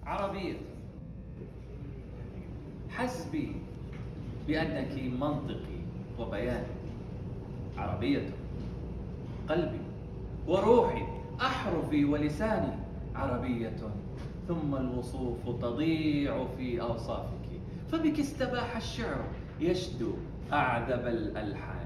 عربية. حسبي بأنك منطقي وبياني. عربية. قلبي وروحي، أحرفي ولساني. عربية. ثم الوصوف تضيع في أوصافك، فبك استباح الشعر يشدو أعذب الألحان.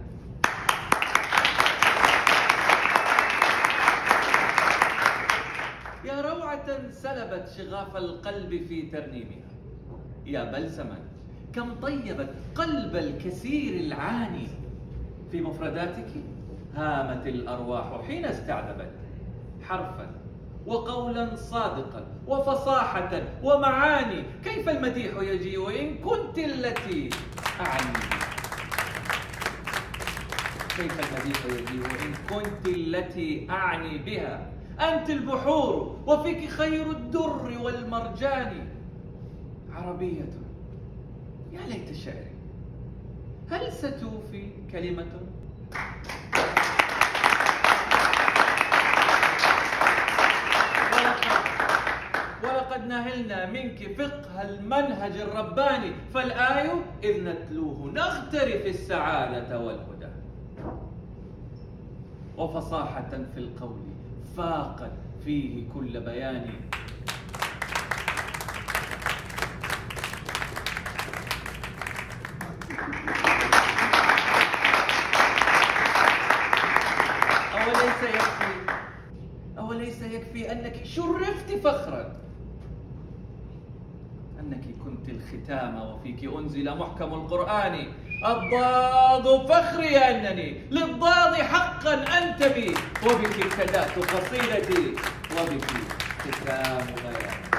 يا روعة سلبت شغاف القلب في ترنيمها، يا بلسما كم طيبت قلب الكثير العاني. في مفرداتك هامت الأرواح حين استعذبت، حرفا وقولا صادقا وفصاحة ومعاني. كيف المديح يجيء إن كنت التي أعني بها؟ كيف المديح يجيء إن كنت التي أعني بها؟ أنت البحور وفيك خير الدر والمرجان. عربية. يا ليت شعري هل ستوفي كلمة؟ ولقد نهلنا منك فقه المنهج الرباني، فالآي إذ نتلوه نغترف السعادة والهدى. وفصاحة في القول فاقت فيه كل بيان. أوليس يكفي أنك شرفت فخرا أنك كنت الختام وفيك أنزل محكم القرآن. الضاد فخري أنني للضاد حقا أنتمي، وبك ابتدأت قصيدتي وبك ختام بياني.